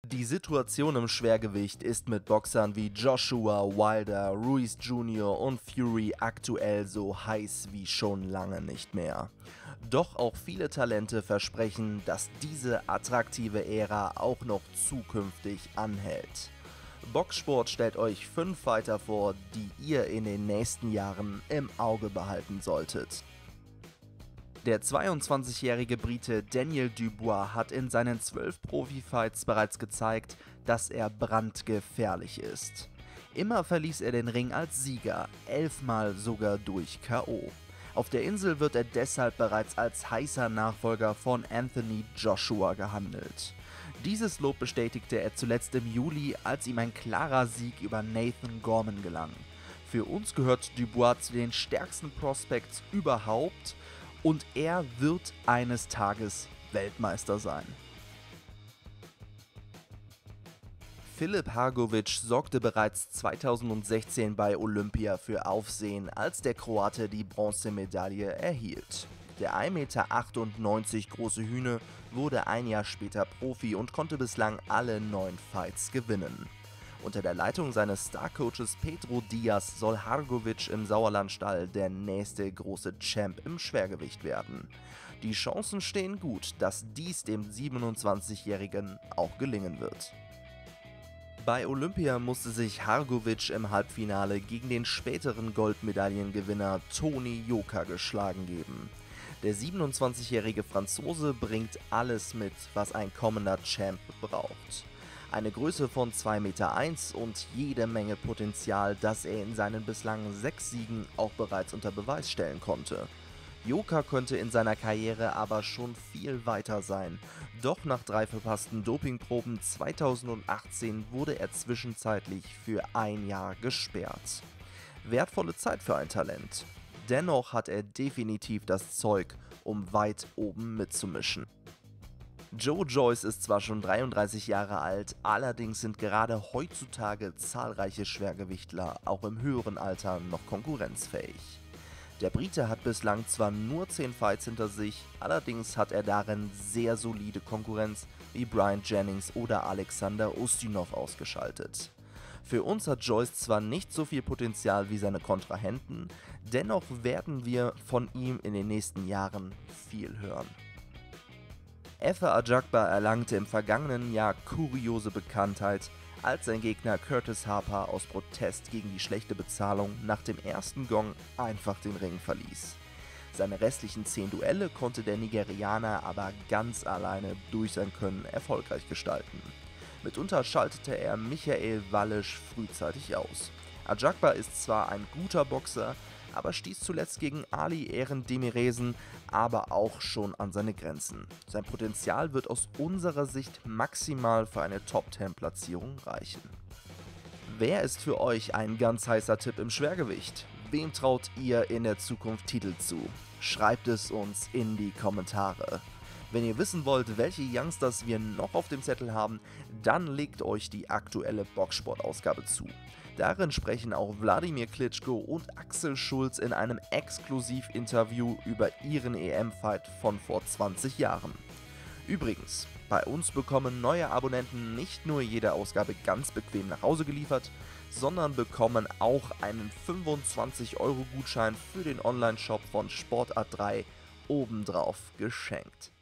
Die Situation im Schwergewicht ist mit Boxern wie Joshua, Wilder, Ruiz Jr. und Fury aktuell so heiß wie schon lange nicht mehr. Doch auch viele Talente versprechen, dass diese attraktive Ära auch noch zukünftig anhält. Boxsport stellt euch 5 Fighter vor, die ihr in den nächsten Jahren im Auge behalten solltet. Der 22-jährige Brite Daniel Dubois hat in seinen 12 Profi-Fights bereits gezeigt, dass er brandgefährlich ist. Immer verließ er den Ring als Sieger, 11-mal sogar durch K.O. Auf der Insel wird er deshalb bereits als heißer Nachfolger von Anthony Joshua gehandelt. Dieses Lob bestätigte er zuletzt im Juli, als ihm ein klarer Sieg über Nathan Gorman gelang. Für uns gehört Dubois zu den stärksten Prospects überhaupt und er wird eines Tages Weltmeister sein. Filip Hrgović sorgte bereits 2016 bei Olympia für Aufsehen, als der Kroate die Bronzemedaille erhielt. Der 1,98 Meter große Hühne wurde ein Jahr später Profi und konnte bislang alle 9 Fights gewinnen. Unter der Leitung seines Star-Coaches Pedro Diaz soll Hrgović im Sauerlandstall der nächste große Champ im Schwergewicht werden. Die Chancen stehen gut, dass dies dem 27-Jährigen auch gelingen wird. Bei Olympia musste sich Hrgović im Halbfinale gegen den späteren Goldmedaillengewinner Tony Yoka geschlagen geben. Der 27-jährige Franzose bringt alles mit, was ein kommender Champ braucht. Eine Größe von 2,1 Meter und jede Menge Potenzial, das er in seinen bislang 6 Siegen auch bereits unter Beweis stellen konnte. Yoka könnte in seiner Karriere aber schon viel weiter sein. Doch nach 3 verpassten Dopingproben 2018 wurde er zwischenzeitlich für ein Jahr gesperrt. Wertvolle Zeit für ein Talent. Dennoch hat er definitiv das Zeug, um weit oben mitzumischen. Joe Joyce ist zwar schon 33 Jahre alt, allerdings sind gerade heutzutage zahlreiche Schwergewichtler auch im höheren Alter noch konkurrenzfähig. Der Brite hat bislang zwar nur 10 Fights hinter sich, allerdings hat er darin sehr solide Konkurrenz wie Brian Jennings oder Alexander Ustinov ausgeschaltet. Für uns hat Joyce zwar nicht so viel Potenzial wie seine Kontrahenten, dennoch werden wir von ihm in den nächsten Jahren viel hören. Efe Ajagba erlangte im vergangenen Jahr kuriose Bekanntheit, als sein Gegner Curtis Harper aus Protest gegen die schlechte Bezahlung nach dem ersten Gong einfach den Ring verließ. Seine restlichen 10 Duelle konnte der Nigerianer aber ganz alleine durch sein Können erfolgreich gestalten. Mitunter schaltete er Michael Wallisch frühzeitig aus. Ajagba ist zwar ein guter Boxer, aber stieß zuletzt gegen Ali Erendemiresen aber auch schon an seine Grenzen. Sein Potenzial wird aus unserer Sicht maximal für eine Top-10-Platzierung reichen. Wer ist für euch ein ganz heißer Tipp im Schwergewicht? Wem traut ihr in der Zukunft Titel zu? Schreibt es uns in die Kommentare. Wenn ihr wissen wollt, welche Youngsters wir noch auf dem Zettel haben, dann legt euch die aktuelle Boxsport-Ausgabe zu. Darin sprechen auch Wladimir Klitschko und Axel Schulz in einem Exklusivinterview über ihren EM-Fight von vor 20 Jahren. Übrigens, bei uns bekommen neue Abonnenten nicht nur jede Ausgabe ganz bequem nach Hause geliefert, sondern bekommen auch einen 25-Euro-Gutschein für den Online-Shop von Sportart3 obendrauf geschenkt.